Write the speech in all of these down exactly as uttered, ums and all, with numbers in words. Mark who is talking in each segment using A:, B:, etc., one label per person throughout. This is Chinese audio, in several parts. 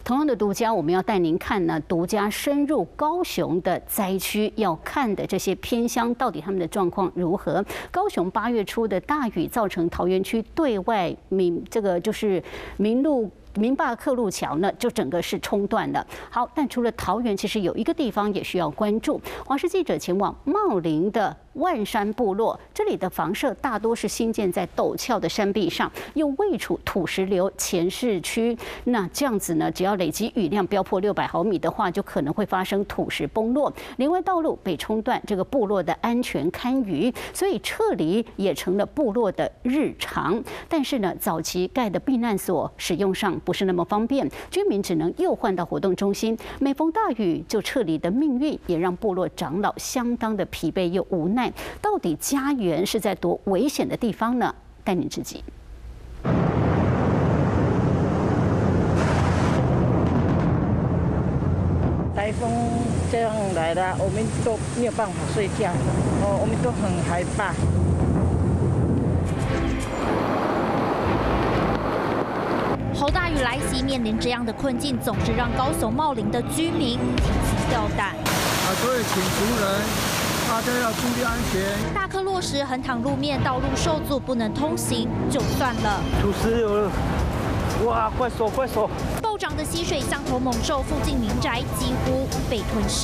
A: 同样的独家，我们要带您看呢，独家深入高雄的灾区，要看的这些偏乡到底他们的状况如何？高雄八月初的大雨造成桃园区对外民这个就是民路。 民霸克路桥呢，就整个是冲断了。好，但除了桃园，其实有一个地方也需要关注。华视记者前往茂林的万山部落，这里的房舍大多是新建在陡峭的山壁上，又位处土石流前市区。那这样子呢，只要累积雨量飙破六百毫米的话，就可能会发生土石崩落，连外道路被冲断，这个部落的安全堪虞，所以撤离也成了部落的日常。但是呢，早期盖的避难所使用上 不是那么方便，居民只能又换到活动中心。每逢大雨就撤离的命运，也让部落长老相当的疲惫又无奈。到底家园是在多危险的地方呢？带您直击。
B: 台风这样来了，我们都没有办法睡觉，哦，我们都很害怕。
C: 好大雨来袭，面临这样的困境，总是让高雄茂林的居民提心吊胆。
D: 啊，所以请族人大家要注意安全。
C: 大颗落石横躺路面，道路受阻不能通行，就算了。
E: 土石流了，哇！快走快走！
C: 暴涨的溪水像头猛兽，附近民宅几乎被吞噬。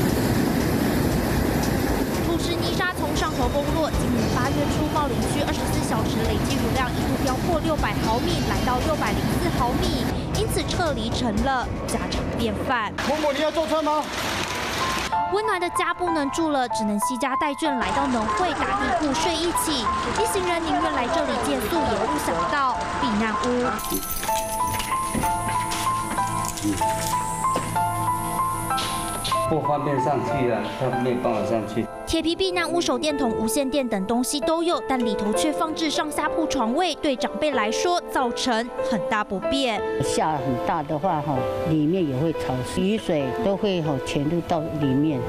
C: 土石泥沙从上头崩落，今年八月初，茂林区二十四小时累积雨量一度飙破六百毫米，来到六百零四毫米，因此撤离成了家常便饭。
D: 某某，你要坐车吗？
C: 温暖的家不能住了，只能携家带眷来到农会打地铺睡一起。一行人宁愿来这里借宿，也不想到避难屋。
E: 不方便上去啊，他没办法上去。
C: 铁皮避难屋、手电筒、无线电等东西都有，但里头却放置上下铺床位，对长辈来说造成很大不便。
F: 下很大的话，哈，里面也会潮湿，雨水都会哈潜入到里面。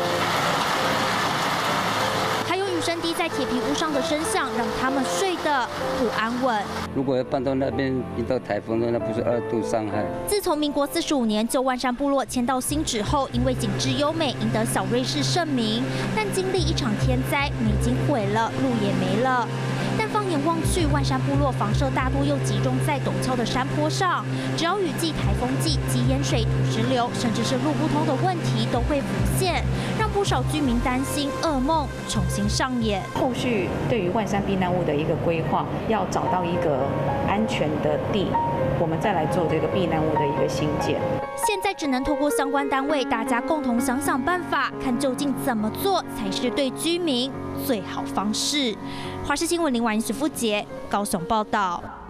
C: 声滴在铁皮屋上的声响，让他们睡得不安稳。
E: 如果要搬到那边遇到台风的，那不是二度伤害？
C: 自从民国四十五年旧万山部落迁到新址后，因为景致优美，赢得小瑞士盛名。但经历一场天灾，美景毁了，路也没了。 但放眼望去，万山部落房舍大多又集中在陡峭的山坡上，只要雨季、台风季，积淹水、土石流，甚至是路不通的问题都会浮现，让不少居民担心噩梦重新上演。
G: 后续对于万山避难屋的一个规划，要找到一个安全的地，我们再来做这个避难屋的一个兴建。
C: 现在只能透过相关单位，大家共同想想办法，看究竟怎么做才是对居民最好方式。华视新闻林婉莹、徐富杰高雄报道。